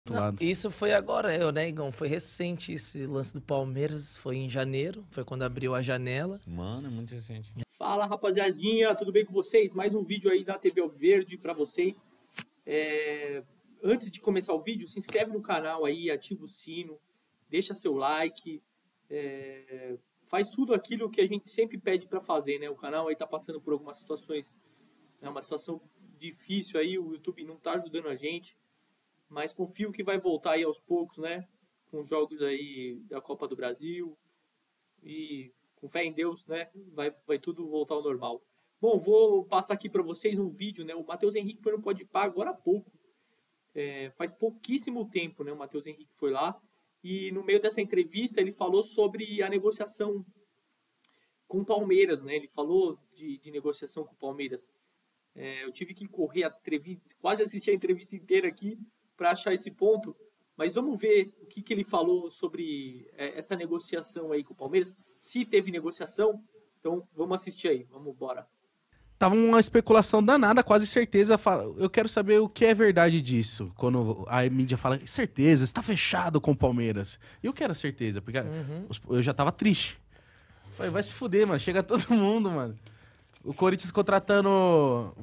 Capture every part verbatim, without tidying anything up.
do Não, lado. isso foi agora, eu, né, Igão? Foi recente esse lance do Palmeiras, foi em janeiro, foi quando abriu a janela. Mano, é muito recente. Fala, rapaziadinha, tudo bem com vocês? Mais um vídeo aí da T V Alviverde pra vocês. É... Antes de começar o vídeo, se inscreve no canal aí, ativa o sino, deixa seu like, é... faz tudo aquilo que a gente sempre pede pra fazer, né? O canal aí tá passando por algumas situações, né? Uma situação difícil aí, o YouTube não tá ajudando a gente, mas confio que vai voltar aí aos poucos, né? Com jogos aí da Copa do Brasil e com fé em Deus, né? Vai, vai tudo voltar ao normal. Bom, vou passar aqui para vocês um vídeo, né? O Matheus Henrique foi no Podpah agora há pouco. É, faz pouquíssimo tempo, né? O Matheus Henrique foi lá. E no meio dessa entrevista ele falou sobre a negociação com o Palmeiras, né? Ele falou de, de negociação com o Palmeiras. É, eu tive que correr a entrevista, quase assistir a entrevista inteira aqui para achar esse ponto. Mas vamos ver o que, que ele falou sobre essa negociação aí com o Palmeiras. Se teve negociação, então vamos assistir aí. Vamos embora. Tava uma especulação danada, quase certeza. Eu quero saber o que é verdade disso. Quando a mídia fala, certeza, está fechado com o Palmeiras. Eu quero certeza, porque Uhum. eu já tava triste. Falei, vai se fuder, mano. Chega todo mundo, mano. O Corinthians contratando...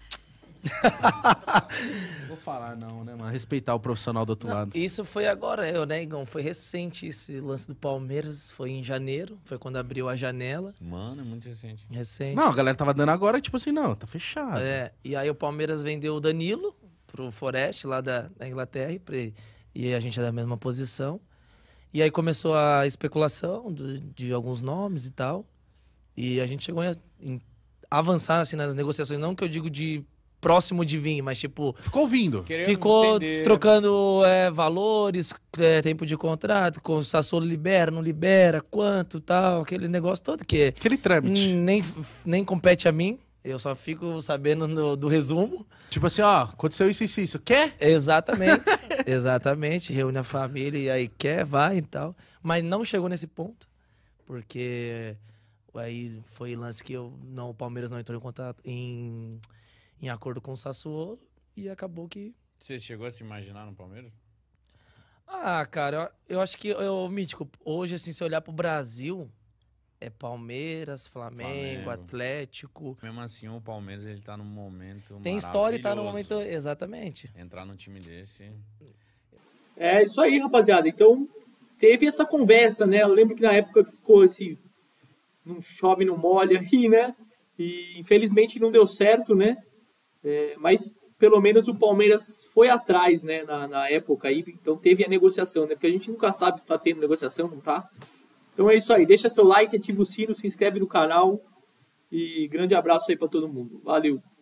Não vou falar não, né, mano? Respeitar o profissional do outro Não, lado. isso foi agora, eu, né, Igão? Foi recente esse lance do Palmeiras, foi em janeiro, foi quando abriu a janela. Mano, é muito recente. Recente. Não, a galera tava dando agora, tipo assim, não, tá fechado. É, e aí o Palmeiras vendeu o Danilo pro Forest, lá da, da Inglaterra, e, pra- e a gente é da mesma posição. E aí começou a especulação do- de alguns nomes e tal. E a gente chegou em, em avançar assim, nas negociações, não que eu digo de próximo de vir, mas tipo, Ficou ouvindo. Querendo ficou entender. trocando é, valores, é, tempo de contrato, com o Sassuolo libera, não libera, quanto, tal, aquele negócio todo que Aquele trâmite. hum, nem, nem compete a mim, eu só fico sabendo no- do resumo. Tipo assim, ó, aconteceu isso e isso, isso. Quer? Exatamente, exatamente, reúne a família e aí quer, vai e tal, mas não chegou nesse ponto, porque aí foi lance que eu, não, o Palmeiras não entrou em contato, em, em acordo com o Sassuolo e acabou que... Você chegou a se imaginar no Palmeiras? Ah, cara, eu, eu acho que, eu, Mítico, hoje, assim, se olhar pro Brasil, é Palmeiras, Flamengo, Flamengo. Atlético. Mesmo assim, o Palmeiras ele tá num momento Tem história e tá no maravilhoso. momento. Exatamente. Entrar num time desse... É isso aí, rapaziada. Então, teve essa conversa, né? Eu lembro que na época que ficou esse... Não chove, não molha aí, né? E infelizmente não deu certo, né? É, mas pelo menos o Palmeiras foi atrás, né? Na, na época aí. Então teve a negociação, né? Porque a gente nunca sabe se tá tendo negociação, não tá? Então é isso aí. Deixa seu like, ativa o sino, se inscreve no canal. E grande abraço aí pra todo mundo. Valeu!